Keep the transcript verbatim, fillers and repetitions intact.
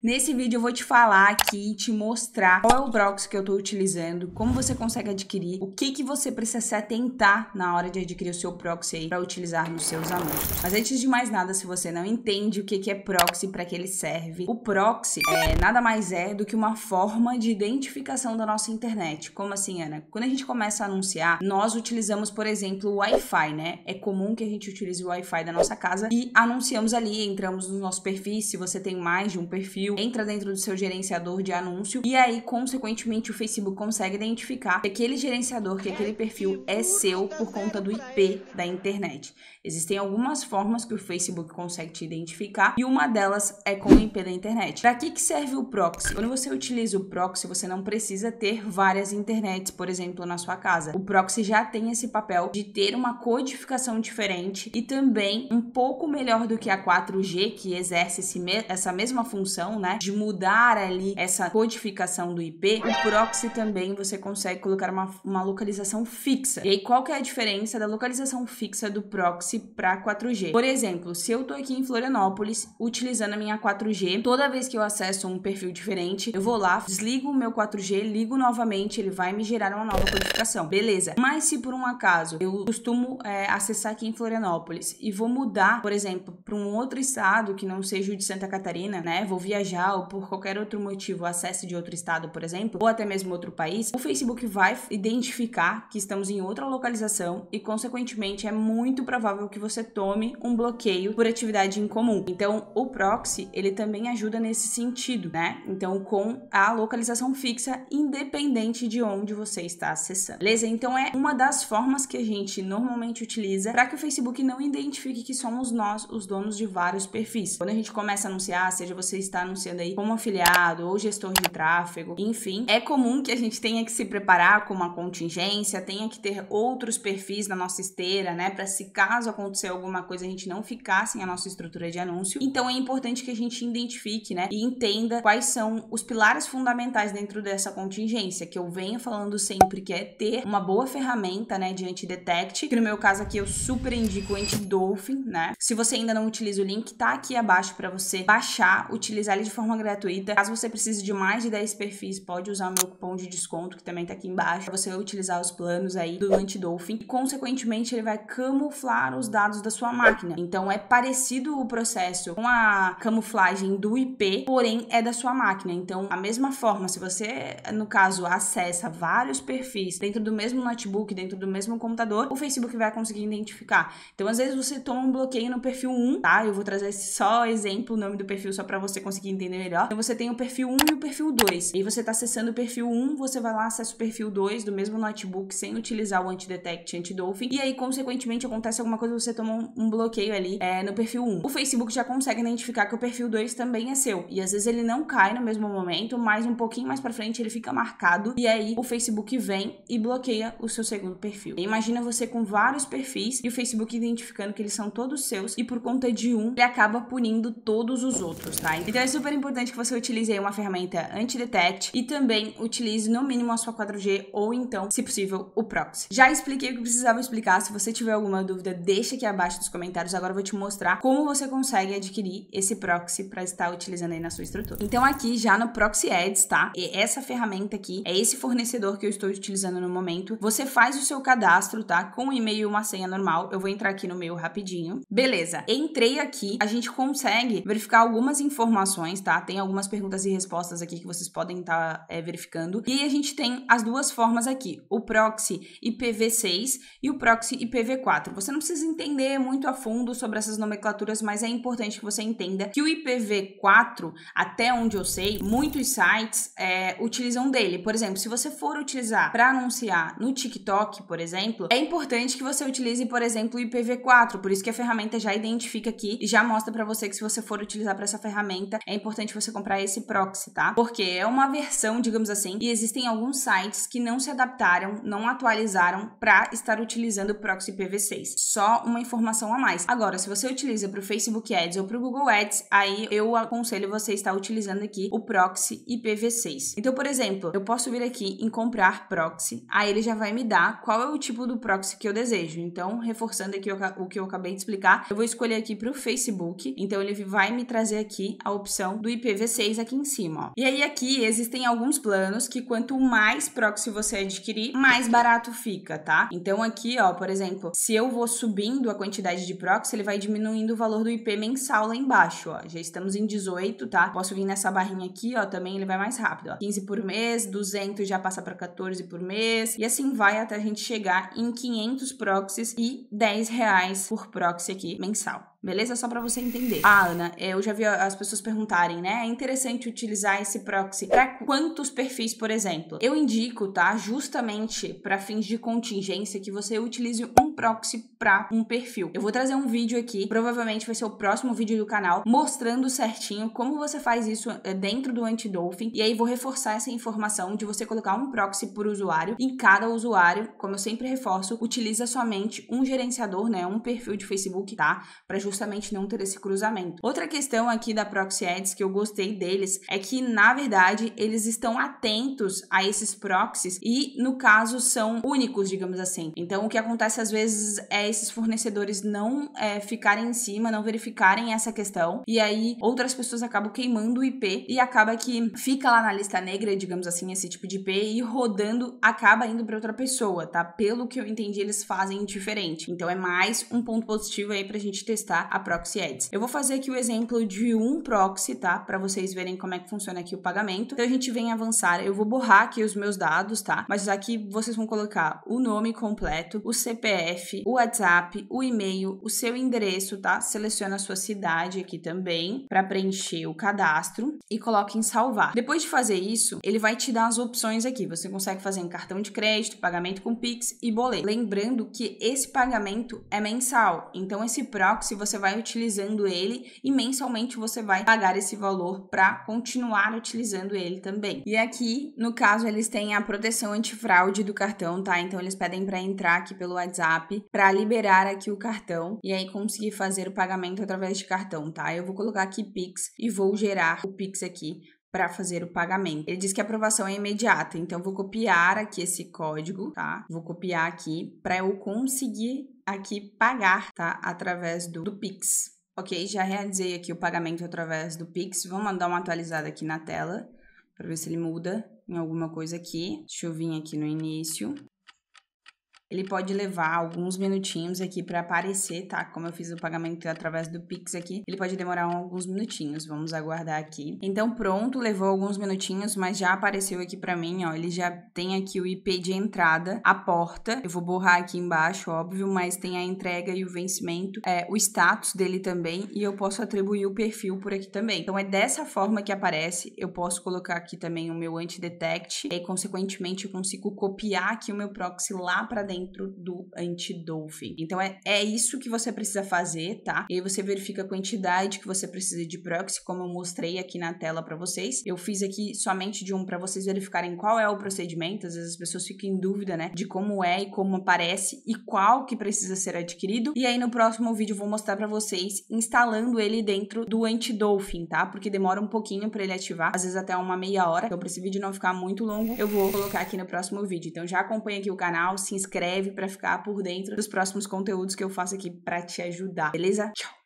Nesse vídeo eu vou te falar aqui e te mostrar qual é o proxy que eu estou utilizando, como você consegue adquirir, o que que você precisa se atentar na hora de adquirir o seu proxy aí para utilizar nos seus anúncios. Mas antes de mais nada, se você não entende o que que é proxy, para que ele serve, o proxy é nada mais é do que uma forma de identificação da nossa internet. Como assim, Ana? Quando a gente começa a anunciar, nós utilizamos, por exemplo, o Wi-Fi, né? É comum que a gente utilize o Wi-Fi da nossa casa e anunciamos ali, entramos nos nossos perfis, se você tem mais de um perfil, entra dentro do seu gerenciador de anúncio e aí, consequentemente, o Facebook consegue identificar que aquele gerenciador, que aquele perfil é seu por conta do I P da internet. Existem algumas formas que o Facebook consegue te identificar e uma delas é com o I P da internet. Para que que serve o proxy? Quando você utiliza o proxy, você não precisa ter várias internets, por exemplo, na sua casa. O proxy já tem esse papel de ter uma codificação diferente e também um pouco melhor do que a quatro G, que exerce esse me essa mesma função, né, de mudar ali essa codificação do I P. O proxy também você consegue colocar uma, uma localização fixa. E aí, qual que é a diferença da localização fixa do proxy para quatro G? Por exemplo, se eu tô aqui em Florianópolis utilizando a minha quatro G, toda vez que eu acesso um perfil diferente, eu vou lá, desligo o meu quatro G, ligo novamente, ele vai me gerar uma nova codificação. Beleza. Mas se por um acaso eu costumo é, acessar aqui em Florianópolis e vou mudar, por exemplo, para um outro estado que não seja o de Santa Catarina, né? Vou viajar ou por qualquer outro motivo acesse de outro estado, por exemplo, ou até mesmo outro país, o Facebook vai identificar que estamos em outra localização e, consequentemente, é muito provável que você tome um bloqueio por atividade incomum. Então, o proxy, ele também ajuda nesse sentido, né? Então, com a localização fixa, independente de onde você está acessando. Beleza? Então, é uma das formas que a gente normalmente utiliza para que o Facebook não identifique que somos nós os donos de vários perfis. Quando a gente começa a anunciar, seja você está anunciando aí como afiliado ou gestor de tráfego, enfim, é comum que a gente tenha que se preparar com uma contingência, tenha que ter outros perfis na nossa esteira, né, para se caso acontecer alguma coisa a gente não ficar sem a nossa estrutura de anúncio. Então é importante que a gente identifique, né, e entenda quais são os pilares fundamentais dentro dessa contingência, que eu venho falando sempre, que é ter uma boa ferramenta, né, de anti-detect, que no meu caso aqui eu super indico o Anti-Dolphin, né? Se você ainda não utiliza o link, tá aqui abaixo para você baixar, utilizar ele de forma gratuita. Caso você precise de mais de dez perfis, pode usar o meu cupom de desconto, que também tá aqui embaixo, para você utilizar os planos aí do Anti-Dolphin. E, consequentemente, ele vai camuflar os dados da sua máquina. Então, é parecido o processo com a camuflagem do I P, porém, é da sua máquina. Então, a mesma forma, se você, no caso, acessa vários perfis dentro do mesmo notebook, dentro do mesmo computador, o Facebook vai conseguir identificar. Então, às vezes, você toma um bloqueio no perfil um, tá? Eu vou trazer esse só exemplo, o nome do perfil, só para você conseguir entender melhor. Então, você tem o perfil um e o perfil dois. E você tá acessando o perfil um, você vai lá, acessa o perfil dois do mesmo notebook, sem utilizar o Anti-Detect, Anti-Dolphin. E aí, consequentemente, acontece alguma coisa, você toma um, um bloqueio ali é, no perfil um. O Facebook já consegue identificar que o perfil dois também é seu. E às vezes ele não cai no mesmo momento, mas um pouquinho mais pra frente ele fica marcado. E aí, o Facebook vem e bloqueia o seu segundo perfil. E imagina você com vários perfis e o Facebook identificando que eles são todos seus e por conta de um, ele acaba punindo todos os outros, tá? Então é super importante que você utilize aí uma ferramenta anti-detect e também utilize no mínimo a sua quatro G ou então, se possível, o proxy. Já expliquei o que precisava explicar. Se você tiver alguma dúvida, deixa aqui abaixo nos comentários. Agora eu vou te mostrar como você consegue adquirir esse proxy para estar utilizando aí na sua estrutura. Então aqui já no Proxy Ads, tá? E essa ferramenta aqui é esse fornecedor que eu estou utilizando no momento. Você faz o seu cadastro, tá? Com um e-mail e uma senha normal. Eu vou entrar aqui no meu rapidinho. Beleza. Entrei aqui. A gente consegue verificar algumas informações, tá? Tem algumas perguntas e respostas aqui que vocês podem estar tá, é, verificando. E aí a gente tem as duas formas aqui, o proxy I P v seis e o proxy I P v quatro. Você não precisa entender muito a fundo sobre essas nomenclaturas, mas é importante que você entenda que o I P v quatro, até onde eu sei, muitos sites é, utilizam dele. Por exemplo, se você for utilizar para anunciar no TikTok, por exemplo, é importante que você utilize, por exemplo, o I P v quatro. Por isso que a ferramenta já identifica aqui e já mostra para você que se você for utilizar para essa ferramenta, é importante você comprar esse proxy, tá? Porque é uma versão, digamos assim, e existem alguns sites que não se adaptaram, não atualizaram para estar utilizando o proxy I P v seis. Só uma informação a mais. Agora, se você utiliza para o Facebook Ads ou para o Google Ads, aí eu aconselho você estar utilizando aqui o proxy I P v seis. Então, por exemplo, eu posso vir aqui em comprar proxy, aí ele já vai me dar qual é o tipo do proxy que eu desejo. Então, reforçando aqui o que eu acabei de explicar, eu vou escolher aqui para o Facebook. Então, ele vai me trazer aqui a opção configuração do I P v seis aqui em cima, ó. E aí aqui existem alguns planos que quanto mais proxy você adquirir, mais barato fica, tá? Então aqui, ó, por exemplo, se eu vou subindo a quantidade de proxy, ele vai diminuindo o valor do I P mensal lá embaixo, ó. Já estamos em dezoito, tá? Posso vir nessa barrinha aqui, ó, também ele vai mais rápido, ó. quinze por mês, duzentos já passa para quatorze por mês, e assim vai até a gente chegar em quinhentos proxies e dez reais por proxy aqui mensal. Beleza? Só pra você entender. Ah, Ana, eu já vi as pessoas perguntarem, né? É interessante utilizar esse proxy pra quantos perfis, por exemplo? Eu indico, tá? Justamente pra fins de contingência que você utilize um proxy pra um perfil. Eu vou trazer um vídeo aqui, provavelmente vai ser o próximo vídeo do canal, mostrando certinho como você faz isso dentro do Anti-Dolphin. E aí vou reforçar essa informação de você colocar um proxy por usuário. Em cada usuário, como eu sempre reforço, utiliza somente um gerenciador, né? Um perfil de Facebook, tá? Pra justamente justamente não ter esse cruzamento. Outra questão aqui da Proxy Ads que eu gostei deles é que, na verdade, eles estão atentos a esses proxies e, no caso, são únicos, digamos assim. Então, o que acontece às vezes é esses fornecedores não é, ficarem em cima, não verificarem essa questão, e aí outras pessoas acabam queimando o I P e acaba que fica lá na lista negra, digamos assim, esse tipo de I P, e rodando acaba indo para outra pessoa, tá? Pelo que eu entendi, eles fazem diferente. Então, é mais um ponto positivo aí pra gente testar a Proxy Ads. Eu vou fazer aqui o exemplo de um proxy, tá? Para vocês verem como é que funciona aqui o pagamento. Então a gente vem avançar, eu vou borrar aqui os meus dados, tá? Mas aqui vocês vão colocar o nome completo, o C P F, o WhatsApp, o e-mail, o seu endereço, tá? Seleciona a sua cidade aqui também para preencher o cadastro e coloque em salvar. Depois de fazer isso, ele vai te dar as opções aqui. Você consegue fazer em cartão de crédito, pagamento com Pix e boleto. Lembrando que esse pagamento é mensal. Então esse proxy você vai utilizando ele e mensalmente você vai pagar esse valor para continuar utilizando ele também. E aqui, no caso, eles têm a proteção antifraude do cartão, tá? Então eles pedem para entrar aqui pelo WhatsApp para liberar aqui o cartão e aí conseguir fazer o pagamento através de cartão, tá? Eu vou colocar aqui Pix e vou gerar o Pix aqui para fazer o pagamento. Ele diz que a aprovação é imediata, então eu vou copiar aqui esse código, tá? Vou copiar aqui para eu conseguir aqui pagar, tá? Através do, do Pix. Ok, já realizei aqui o pagamento através do Pix. Vamos dar uma atualizada aqui na tela para ver se ele muda em alguma coisa aqui. Deixa eu vir aqui no início. Ele pode levar alguns minutinhos aqui para aparecer, tá? Como eu fiz o pagamento através do Pix aqui, ele pode demorar alguns minutinhos. Vamos aguardar aqui. Então, pronto, levou alguns minutinhos, mas já apareceu aqui para mim, ó. Ele já tem aqui o I P de entrada, a porta. Eu vou borrar aqui embaixo, óbvio, mas tem a entrega e o vencimento, é, o status dele também, e eu posso atribuir o perfil por aqui também. Então, é dessa forma que aparece. Eu posso colocar aqui também o meu anti-detect, e consequentemente eu consigo copiar aqui o meu proxy lá para dentro dentro do Anti-Dolphin. Então, é, é isso que você precisa fazer, tá? E aí você verifica a quantidade que você precisa de proxy, como eu mostrei aqui na tela para vocês. Eu fiz aqui somente de um para vocês verificarem qual é o procedimento. Às vezes as pessoas ficam em dúvida, né? De como é e como aparece e qual que precisa ser adquirido. E aí, no próximo vídeo, eu vou mostrar para vocês instalando ele dentro do Anti-Dolphin, tá? Porque demora um pouquinho para ele ativar, às vezes até uma meia hora. Então, para esse vídeo não ficar muito longo, eu vou colocar aqui no próximo vídeo. Então, já acompanha aqui o canal, se inscreve para ficar por dentro dos próximos conteúdos que eu faço aqui para te ajudar, beleza? Tchau!